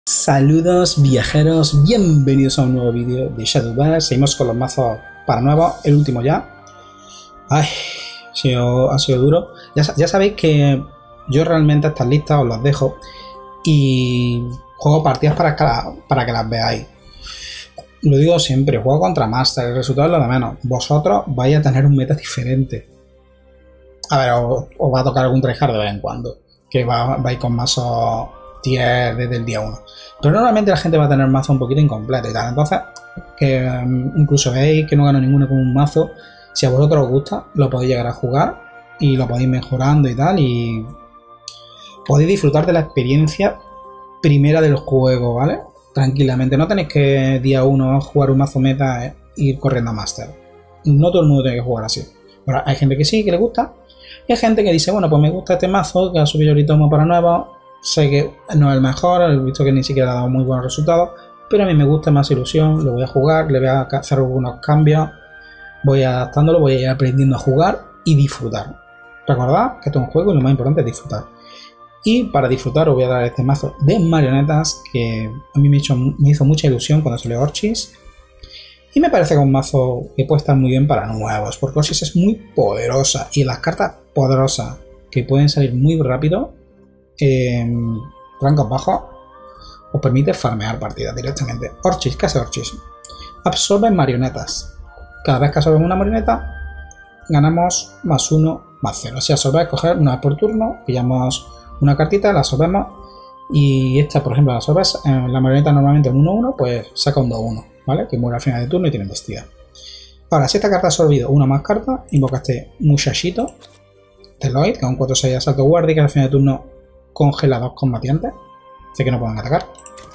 Saludos viajeros, bienvenidos a un nuevo vídeo de Shadowverse. Seguimos con los mazos para nuevos, el último ya. Ay, ha sido duro. Ya sabéis que yo realmente estas listas os las dejo y juego partidas para que las veáis. Lo digo siempre, juego contra Master, el resultado es lo de menos. Vosotros vais a tener un meta diferente. A ver, os va a tocar algún tryhard de vez en cuando, que vais con mazos 10 desde el día 1. Pero normalmente la gente va a tener mazo un poquito incompleto y tal. Entonces, que incluso veis que no gano ninguno con un mazo, si a vosotros os gusta, lo podéis llegar a jugar y lo podéis mejorando y tal. Y podéis disfrutar de la experiencia primera del juego, ¿vale? Tranquilamente. No tenéis que día 1 jugar un mazo meta e ir corriendo a Master. No todo el mundo tiene que jugar así. Pero hay gente que sí, que le gusta. Y hay gente que dice, bueno, pues me gusta este mazo, que ha subido ahorita uno para nuevo. Sé que no es el mejor, he visto que ni siquiera ha dado muy buenos resultados, pero a mí me gusta más ilusión, lo voy a jugar, le voy a hacer algunos cambios, voy adaptándolo, voy a ir aprendiendo a jugar y disfrutar. Recordad que esto es un juego y lo más importante es disfrutar. Y para disfrutar os voy a dar este mazo de marionetas que a mí me hizo mucha ilusión cuando salió Orchis. Y me parece que es un mazo que puede estar muy bien para nuevos, porque Orchis es muy poderosa y las cartas poderosas que pueden salir muy rápido en rangos bajos os permite farmear partidas directamente. Orchis, ¿qué hace Orchis? Absorbe marionetas. Cada vez que absorbemos una marioneta ganamos +1, +0. Si absorbéis, coger una vez por turno, pillamos una cartita, la absorbemos y esta, por ejemplo, la absorbes, la marioneta normalmente en 1-1, pues saca un 2-1, ¿vale? Que muere al final de turno y tiene embestida. Ahora, si esta carta ha absorbido una más carta, invoca este muchachito, Teloid, que es un 4-6 asalto guardia, que al final de turno congela a 2 combatientes, hace que no puedan atacar.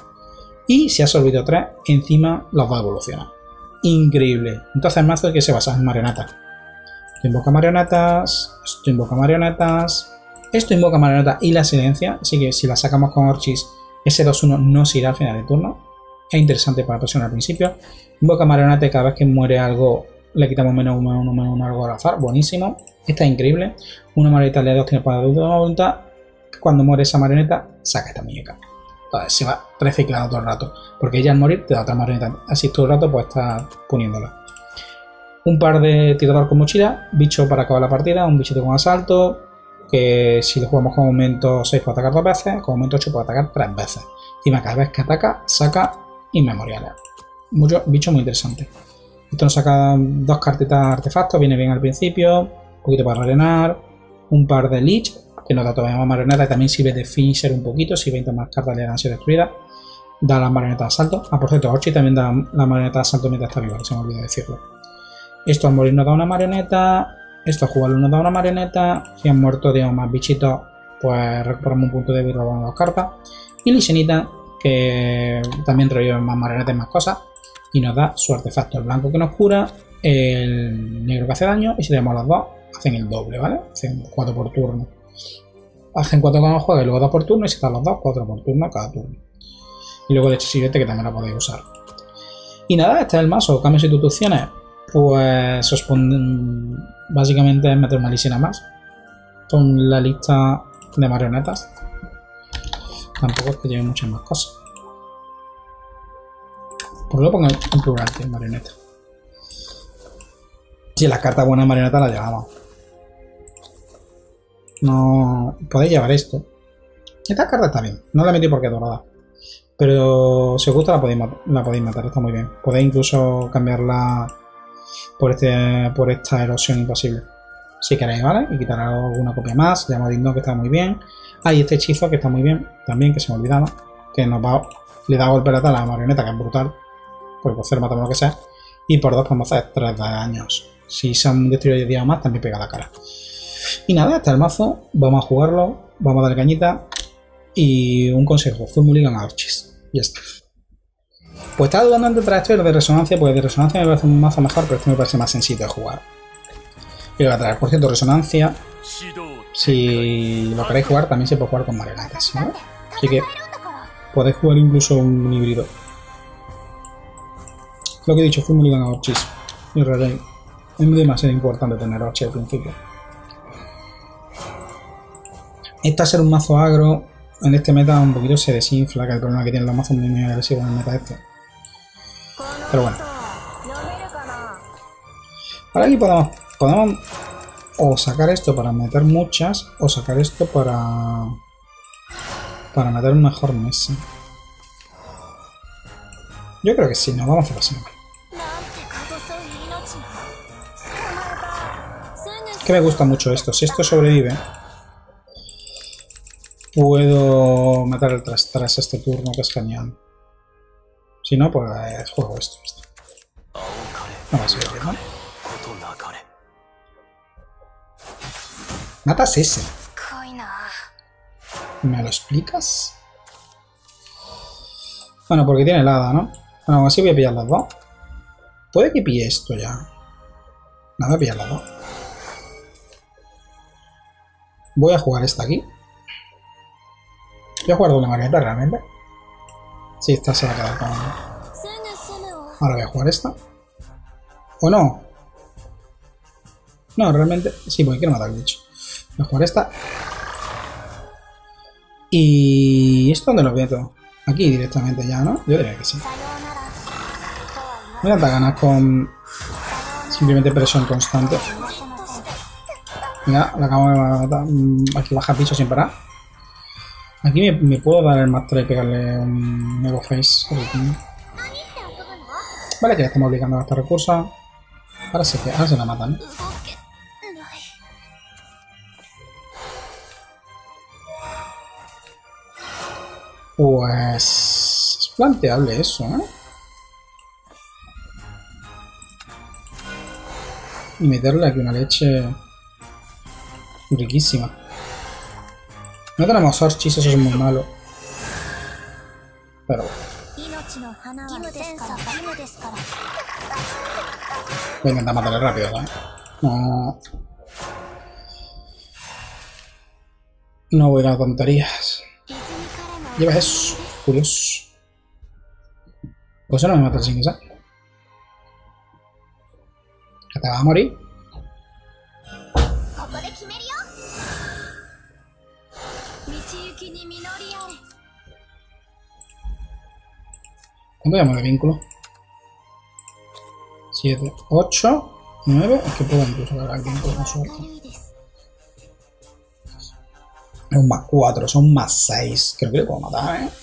Y si ha absorbido 3, encima los va a evolucionar. Increíble. Entonces el mazo que se basa en marionetas. Esto invoca marionetas, esto invoca marionetas, esto invoca marionetas y la silencia. Así que si la sacamos con Orchis, ese 2-1 no se irá al final de turno. Es interesante para presionar al principio. Invoca marionetas y cada vez que muere algo le quitamos -1 algo al azar. Buenísimo. Esta es increíble. Una marioneta le da 2 tiene para de voluntad. Cuando muere esa marioneta, saca esta muñeca. Entonces se va reciclando todo el rato. Porque ella al morir te da otra marioneta. Así todo el rato pues está poniéndola. Un par de tirador con mochila. Bicho para acabar la partida. Un bichito con asalto. Que si lo jugamos con aumento 6 puede atacar 2 veces. Con aumento 8 puede atacar 3 veces. Encima cada vez que ataca, saca inmemoriales. Bicho muy interesante. Esto nos saca 2 cartitas artefactos. Viene bien al principio. Un poquito para rellenar. Un par de Lich, que nos da todavía más marioneta y también sirve de finisher un poquito, si 20 más cartas le han sido destruidas. Da las marionetas de asalto. Ah, por cierto, Orchis también da la marioneta de asalto mientras está viva, se me olvidó decirlo. Esto al morir nos da una marioneta, esto a jugarlo nos da una marioneta, si han muerto, digamos, más bichitos, pues recuperamos un punto de vida y robamos 2 cartas. Y Lichenita, que también revive más marionetas y más cosas, y nos da su artefacto, el blanco que nos cura, el negro que hace daño, y si tenemos los dos, hacen el doble, ¿vale? Hacen 4 por turno. Hacen 4 cuando juega y luego 2 por turno, y si están los 2, 4 por turno cada turno. Y luego el hechizo que también lo podéis usar. Y nada, este es el mazo. Cambios y sustituciones. Pues os ponen. Básicamente es meter una lisina más. Con la lista de marionetas. Tampoco es que lleve muchas más cosas. Por lo pongo en plural, que es marioneta. Si las cartas buenas marionetas las llevamos. No podéis llevar esto. Esta carta está bien, no la metí porque es dorada, pero si os gusta la podéis matar, está muy bien. Podéis incluso cambiarla por esta erosión imposible si queréis, ¿vale? Y quitar alguna copia más. Llama digno, que está muy bien. Hay este hechizo que está muy bien también, que se me olvidaba, que le da golpe letal a la marioneta, que es brutal, pues por 0 matamos lo que sea, y por 2 podemos hacer 3 daños. Si se han destruido 10 días más, también pega la cara. Y nada, este es el mazo, vamos a jugarlo, vamos a darle cañita. Y un consejo, Full Mulligan a Orchis. Y ya está. Pues estaba dudando entre traer esto y lo de resonancia, pues de resonancia me parece un mazo mejor, pero este me parece más sencillo de jugar. Y lo voy a traer, por cierto, resonancia. Si lo queréis jugar, también se puede jugar con marionetas, ¿no? Así que podéis jugar incluso un híbrido. Lo que he dicho, Full Mulligan a Orchis. Y Rarey. Es demasiado importante tener Orchis al principio. Este va a ser un mazo agro en este meta un poquito se desinfla, que el problema que tienen los mazos muy agresivos en el meta este. Pero bueno. Ahora aquí podemos o sacar esto para meter muchas, o sacar esto para meter un mejor mesa. Yo creo que sí, nos vamos a hacer así. Que me gusta mucho esto. Si esto sobrevive, puedo meter el 3-3 este turno, que es genial. Si no, pues juego esto. No va a ser bien, ¿no? Matas ese. ¿Me lo explicas? Bueno, porque tiene el hada, ¿no? Bueno, así voy a pillar las dos. Puede que pille esto ya. No, voy a pillar las dos. Voy a jugar esta aquí. Voy a jugar doble marioneta realmente. Sí, esta se va a quedar con... Ahora voy a jugar esta. ¿O no? No, realmente... Sí, porque quiero matar al bicho. Voy a jugar esta. Y... ¿esto dónde lo meto? Aquí directamente ya, ¿no? Yo diría que sí. Voy a intentar ganar con... simplemente presión constante. Mira, la acabo de matar. Aquí baja el bicho sin parar. Aquí me puedo dar el más 3 y pegarle un Ego Face. Vale, que ya estamos obligando a gastar recursos. Ahora sí que... ahora se la matan, ¿no? Pues... es planteable eso, ¿eh? Y meterle aquí una leche... riquísima. No tenemos Orchis, eso es muy malo. Pero bueno. Voy a intentar matarle rápido, ¿sabes? No... no voy a ir a tonterías. Llevas eso, curioso. Pues eso no me mata sin esa. ¿Que te vas a morir? ¿Cuánto llamo de vínculo? 7, 8, 9. Es que puedo incluso ganar el vínculo con suerte. Es un más 4, son más 6. Creo que le puedo matar, ¿eh?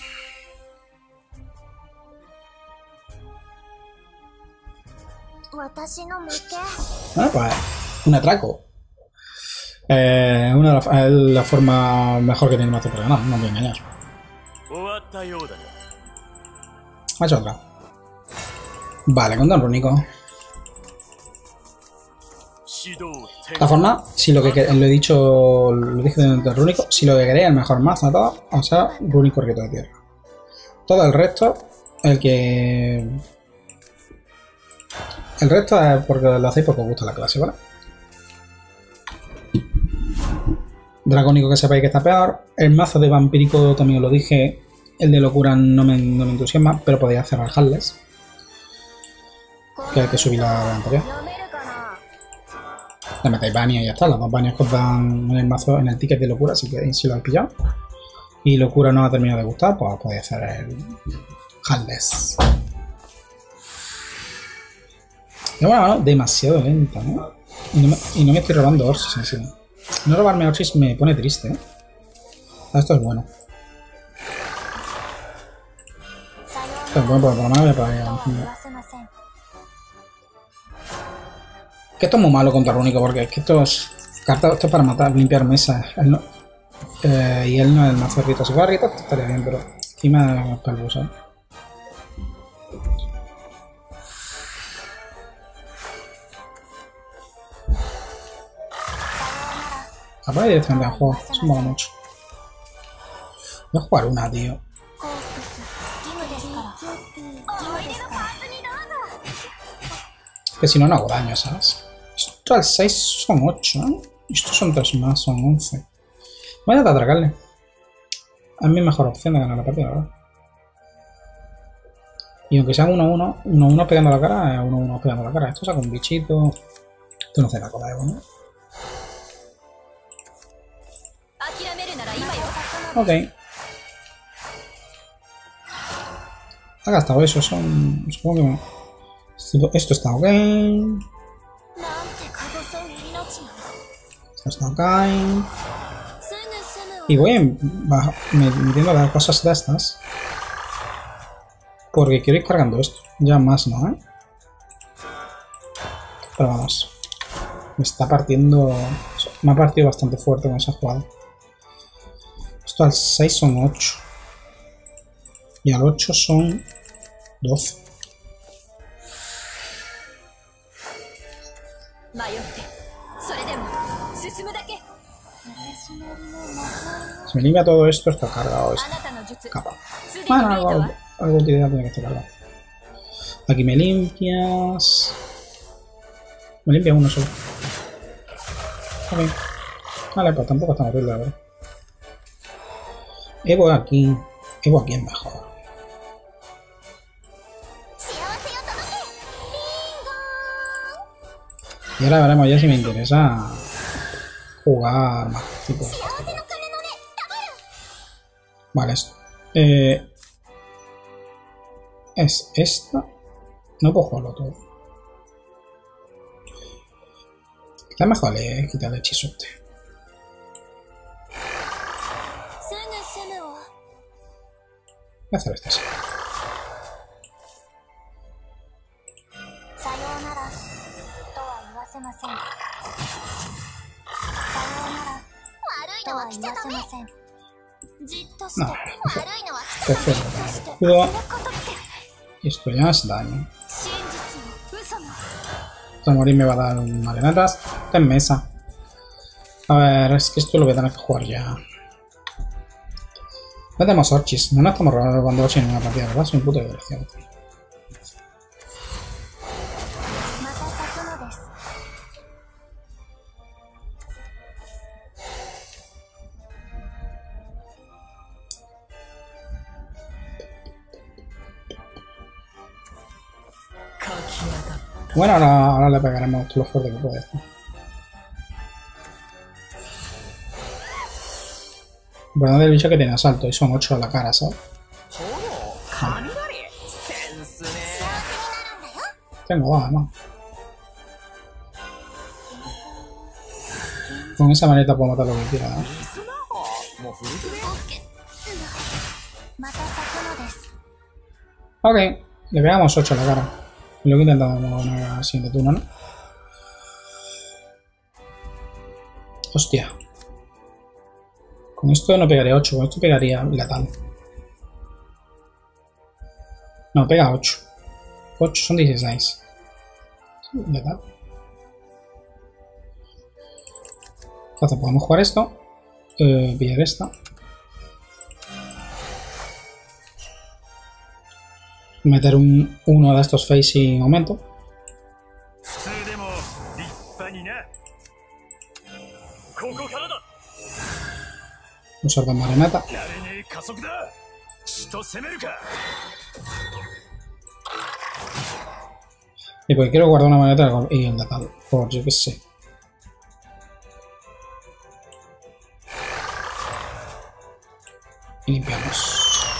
Bueno, pues un atraco. Es la forma mejor que tiene el mazo para ganar, no me voy a engañar. Ha hecho otra. Vale, con Don Rúnico. La forma, si lo que lo he dicho, lo dije de Rúnico, si lo que queréis es el mejor mazo de todos, o sea, Rúnico Rito de Tierra. Todo el resto, el resto es porque lo hacéis porque os gusta la clase, ¿vale? Dracónico que sepáis que está peor. El mazo de vampírico también os lo dije. El de locura no me entusiasma, pero podéis hacer Heartless. Que hay que subir la anterior. Le metéis Bania y ya está. Las dos Banias que os dan en el mazo, en el ticket de locura, así que si lo habéis pillado. Y locura no ha terminado de gustar, pues podéis hacer el Heartless. Y bueno, demasiado lenta, ¿no? Y no me estoy robando Orsis encima. No robarme Orsis me pone triste, ¿eh? Esto es bueno. Esto es bueno porque por lo menos voy a pagar. Que esto es muy malo contra Rúnico porque es que esto es para matar, limpiar mesas. Y él no es el mazo de Rito. Si fuera Rito estaría bien, pero encima es para el bus, ¿eh? A poner directamente en juego, eso mola mucho. Voy a jugar una, tío. Que si no, no hago daño, ¿sabes? Esto al 6 son 8, ¿eh? Estos son 3 más, son 11. Voy a intentar atracarle. Es mi mejor opción de ganar la partida, ¿verdad? Y aunque sea 1-1 pegando la cara, es 1-1 pegando la cara. Esto saca un bichito. Esto no hace la cola de bueno. Ok. Ha gastado eso, son... Supongo que... Esto está ok. Esto está ok. Y voy metiendo las cosas de estas. Porque quiero ir cargando esto. Ya más, ¿no? Pero vamos. Me está partiendo... Me ha partido bastante fuerte con esa jugada. Esto al 6 son 8. Y al 8 son 12. Si me limpia todo esto, está cargado esto. Capa. Bueno, algo utilidad tiene que estar cargado. Aquí me limpias. Me limpia uno solo. Ok. Vale, pues tampoco está horrible, la verdad. Evo aquí. Evo aquí es mejor. Y ahora veremos ya si me interesa jugar más tipo. Vale, esto. Es esta. No puedo jugarlo todo. Quizá mejor quitarle el hechizo este. Voy a hacer este así. No, prefiero. Esto ya es daño. Esto a morir me va a dar marionetas. Está en mesa. A ver, es que esto lo voy a tener que jugar ya. No tenemos Orchis. No nos estamos robando Orchis en una partida, ¿verdad? Soy un puto desgraciado. Bueno, ahora le pegaremos todo lo fuerte que puede estar. Bueno, del bicho que tiene asalto y son 8 a la cara, ¿sabes? Vale. Tengo además. Con esa maneta puedo matar lo que quiera, ¿no? Ok, le pegamos 8 a la cara. Lo que intentamos en el siguiente turno, ¿no? Hostia. Con esto no pegaría 8, con esto pegaría letal. No, pega 8. 8 son 16. Letal. Entonces podemos jugar esto. Pillar esta. Meter uno de estos facing aumento. Usar de marioneta. Y porque quiero guardar una marioneta y el letal. Por yo que sé. Y limpiamos.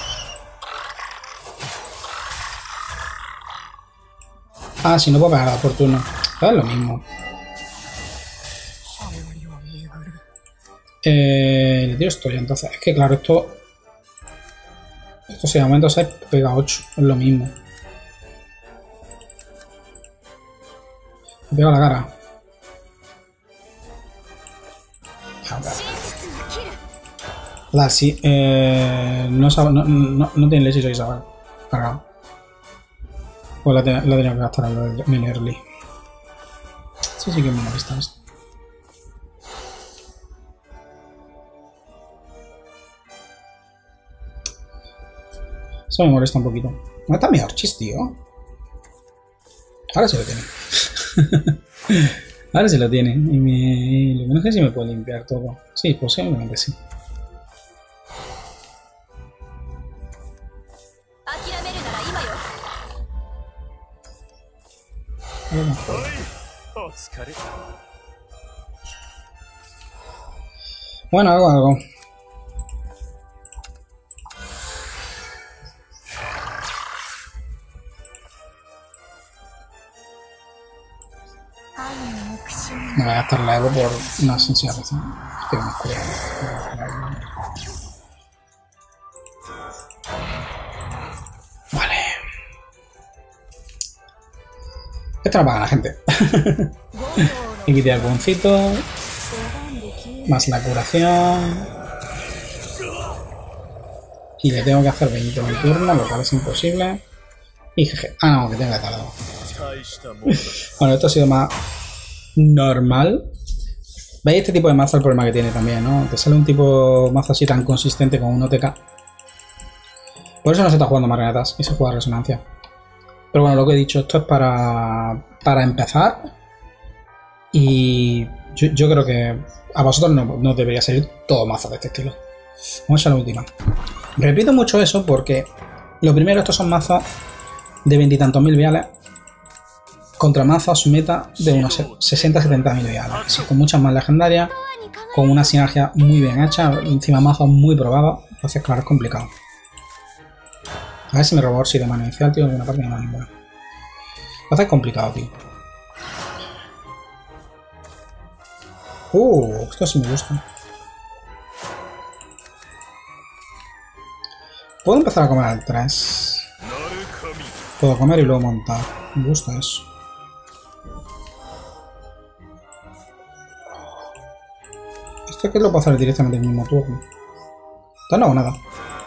Ah, si no puedo pegar por turno. Es lo mismo. Le tiro esto ya, entonces. Es que claro, esto si aumento 6 pega 8. Es lo mismo. Me pego a la cara. La sí. No tiene leche y saber. Cargado. Pues la tenía que gastar en el early. Sí que me molesta esto. Eso me molesta un poquito. ¿Dónde está mi Orchis, tío? Ahora sí lo tiene. Ahora sí lo tiene. Y lo menos es que sí me puedo limpiar todo. Sí, posiblemente sí. Bueno, hago algo. Me voy a gastar la Evo por una sensibilización. Estoy muy curioso. Vale. Esto no paga la gente. Y quitar el buencito. Más la curación. Y le tengo que hacer 20 en mi turno, lo cual es imposible. Y jeje. Ah, no, que tenga tardado. Bueno, esto ha sido más normal. ¿Veis este tipo de mazo el problema que tiene también, no? Te sale un tipo mazo así tan consistente como un OTK. Por eso no se está jugando marionetas y se juega resonancia. Pero bueno, lo que he dicho, esto es para empezar. Y yo creo que a vosotros no debería salir todo mazo de este estilo. Vamos a la última. Repito mucho eso porque lo primero, estos son mazos de 20 y tantos mil viales contra mazos meta de unos 60-70 mil viales. Así, con muchas más legendarias, con una sinergia muy bien hecha, encima mazos muy probados. Entonces, claro, es complicado. A ver si me robó Orsi de mano inicial, tío, de una parte de mano ninguna. Entonces es complicado, tío. Esto sí me gusta. Puedo empezar a comer al 3. Puedo comer y luego montar. Me gusta eso. Esto es que lo puedo hacer directamente en el mismo turno. Entonces no hago nada.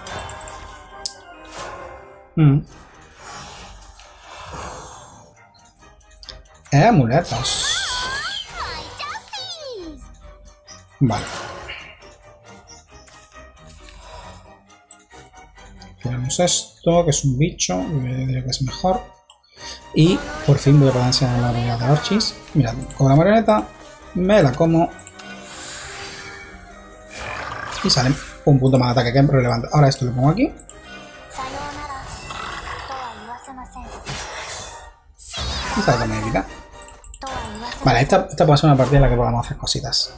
Amuletos. Vale. Tenemos esto, que es un bicho, yo diría que es mejor. Y por fin voy a poder enseñar la habilidad de Orchis. Mirad, con la marioneta me la como. Y sale un punto más de ataque que es relevante. Ahora esto lo pongo aquí. Y sale también vida. Vale, esta puede ser una partida en la que podamos hacer cositas.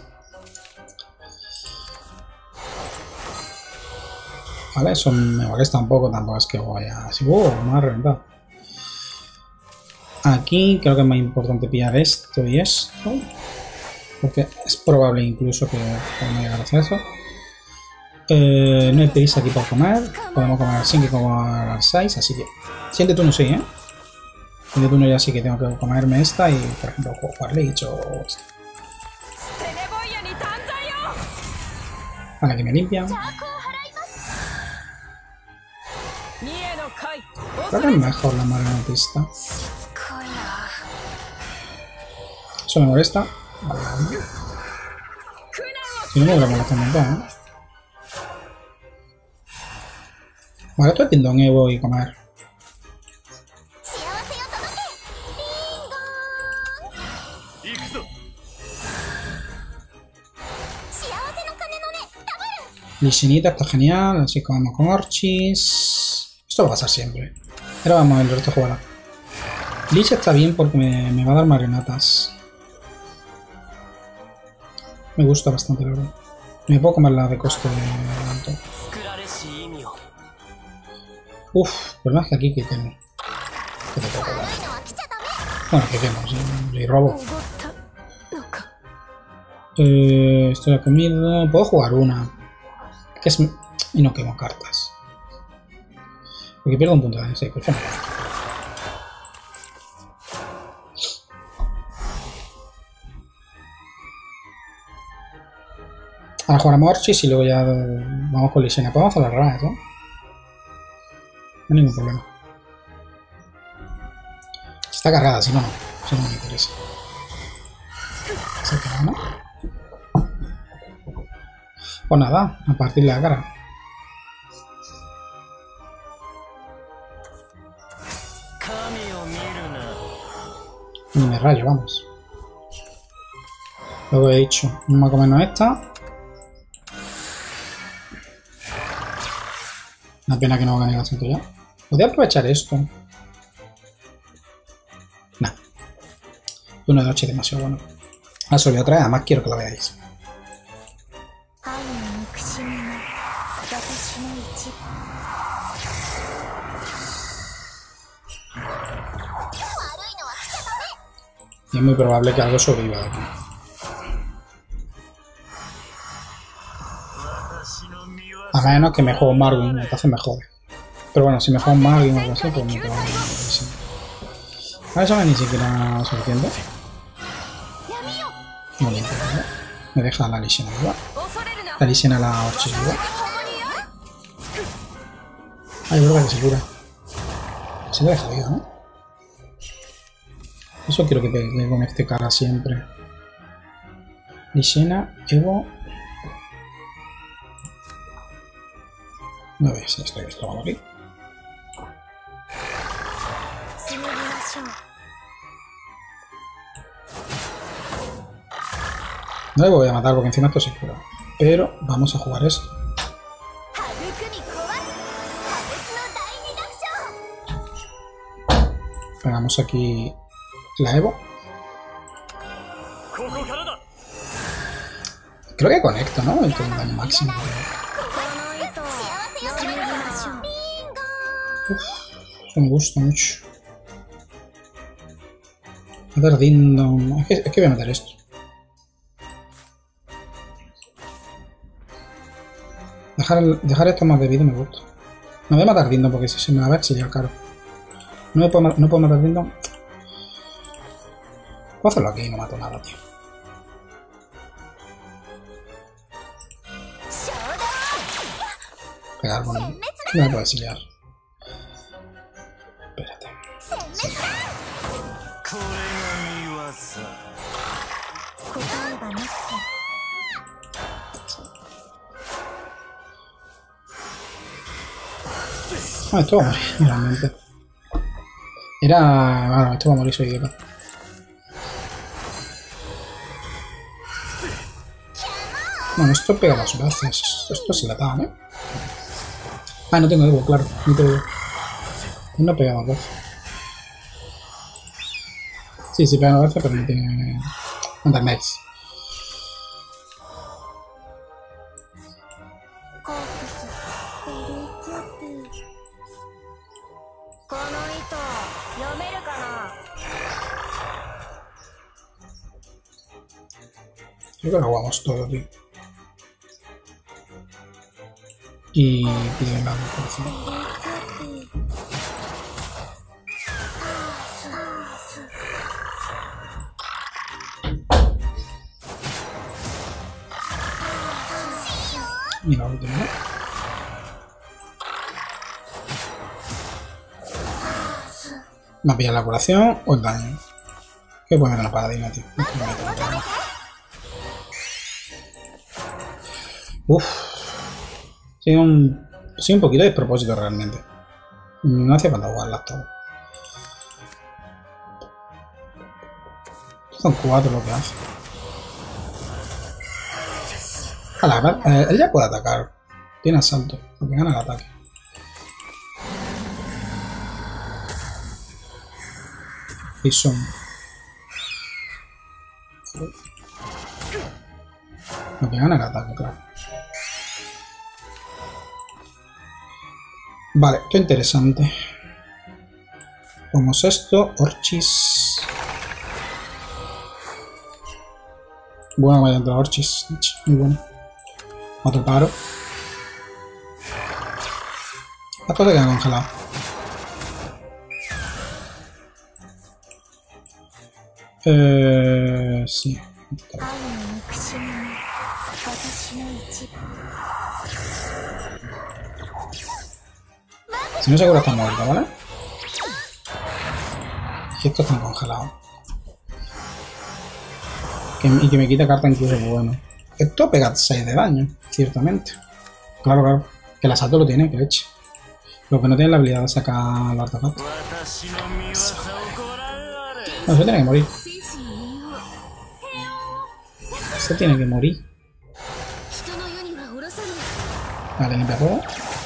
Vale, eso me molesta un poco, tampoco es que voy a... Así, me ha reventado. Aquí creo que es más importante pillar esto y esto. Porque es probable incluso que podamos llegar a hacer eso. No hay prisa aquí por comer. Podemos comer sin que comer a las 6, así que... Siguiente turno sí, ¿eh? Siguiente turno ya sí que tengo que comerme esta y, por ejemplo, jugar Lich o esto. Vale, aquí me limpian. Creo que es mejor la marionetista. Eso me molesta. Vale. Si no me hubiera molestado un montón, ¿eh? Vale, estoy haciendo un Evo y comer. Lishinita está genial, así comemos con Orchis. Esto va a pasar siempre. Ahora vamos a ver el resto jugará. Lich está bien porque me va a dar marionetas. Me gusta bastante, la verdad. Me puedo comer la de coste de adelanto. Uff, pero más que aquí que tengo. ¿Qué te puedo dar? Bueno, que tengo, sí, robo. Esto ya he comido. Puedo jugar una. Que es... Y no quemo cartas. Porque pierdo un punto de sí, perfecto. Ahora jugamos Orchis y luego ya vamos con Lishina. Podemos hacer las raras, ¿no? No hay ningún problema. Está cargada, si no, no. Si no me interesa. ¿Se queda, no? Pues nada, a partir de la cara. Ni me rayo, vamos. Luego he dicho, vamos a comernos esta. Una pena que no gane el asiento ya. Podría aprovechar esto. Nah. Uno de noche es demasiado bueno. Ah, solo otra vez, además quiero que lo veáis. Y es muy probable que algo sobreviva de aquí. A menos que me juego un Marwyn, entonces me jode. Pero bueno, si me juego un Marwyn o algo así, pues me quedo así. A eso no es ni siquiera suficiente. No me interesa, ¿no? Me deja la Lishena igual. La Lishena la Orchis igual. Ay, es verdad que se cura. Se le deja vida, ¿no? Eso quiero que pegue con este cara siempre. Lishena, Evo. No ves, esto va a morir. No le voy a matar porque encima esto se cura. Pero vamos a jugar esto. Pegamos aquí la Evo. Creo que conecto, ¿no? El daño máximo. Uf, eso me gusta mucho. Matar Dindon. Es que voy a meter esto. Dejar esto más bebido me gusta. No voy a matar Dindon porque si se me va a ver sería caro. No puedo matar Dindon. Puedo hacerlo aquí y no mato nada, tío. Pegar con él. No me puedo exiliar. Espérate. Sí. Ah, esto va a morir, realmente. Bueno, esto va a morir, soy idiota. Bueno, esto pega las gracias. Esto se la da, ¿eh? Ah, no tengo Evo, claro. No tengo Evo. No pega más veces. Sí, pega más veces, pero no tiene... No entendéis. Creo que lo jugamos todo, tío. Y pide la por y la última, ¿no? Me ha pillado la curación o el daño. Que puede meter una paladina, tío. Uff. Sí, un poquito de propósito realmente. No hacía falta jugarlas todo. Son 4 lo que hace. Él ya puede atacar. Tiene asalto, porque gana el ataque. Y son. Lo que gana el ataque, claro. Vale, esto es interesante. Ponemos esto, Orchis. Bueno, vaya entrado Orchis. Muy bueno. Otro paro. La cosa queda congelada. Sí. Si no seguro está muerto, ¿vale? Y estos están congelados. Y que me quita carta incluso bueno. Esto pega 6 de daño, ciertamente. Claro. Que el asalto lo tiene, que leche. Lo que no tiene la habilidad de sacar los artefactos. No, se tiene que morir. Se tiene que morir. Vale, limpia todo.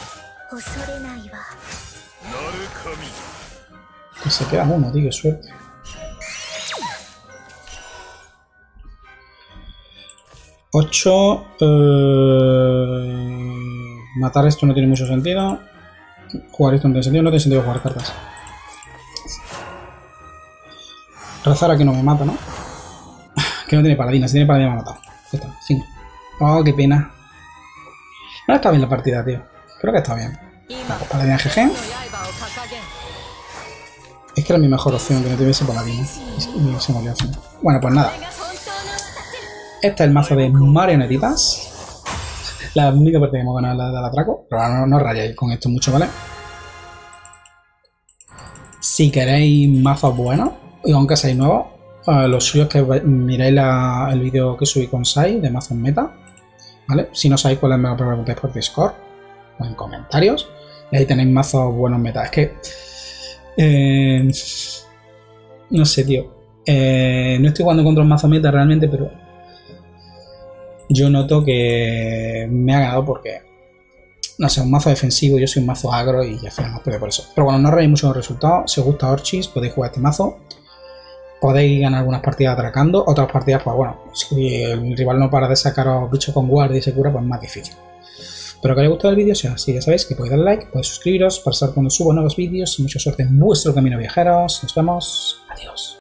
Que se queda uno, tío, qué suerte. Matar esto no tiene mucho sentido. Jugar esto no tiene sentido. No tiene sentido jugar cartas. Rezar a que no me mata, ¿no? Que no tiene paladina. Si tiene paladina me ha matado. Ya está, fin. Oh, qué pena. No está bien la partida, tío. Creo que está bien. Vale, paladina GG. Es que era mi mejor opción que no tuviese paladina. Y se me olvidó al final. Bueno, pues nada. Este es el mazo de marionetitas. La única parte que hemos ganado es la del atraco. Pero ahora no rayéis con esto mucho, ¿vale? Si queréis mazos buenos, y aunque seáis nuevos, lo suyo es que miréis el vídeo que subí con Sai de mazos meta, ¿vale? Si no sabéis cuál es, me lo preguntáis por Discord o en comentarios. Y ahí tenéis mazos buenos meta. Es que... no sé, tío. No estoy jugando contra un mazo meta realmente, pero... yo noto que me ha ganado porque... no sé, un mazo defensivo, yo soy un mazo agro y ya fue, no puede por eso. Pero bueno, no reír mucho los resultados. Si os gusta Orchis, podéis jugar este mazo. Podéis ganar algunas partidas atracando. Otras partidas, pues bueno, si el rival no para de sacaros bichos con guardia y se cura, pues es más difícil. Pero que os haya gustado el vídeo, si es así, ya sabéis que podéis darle like, podéis suscribiros para saber cuando subo nuevos vídeos. Mucha suerte en vuestro camino, viajeros. Nos vemos. Adiós.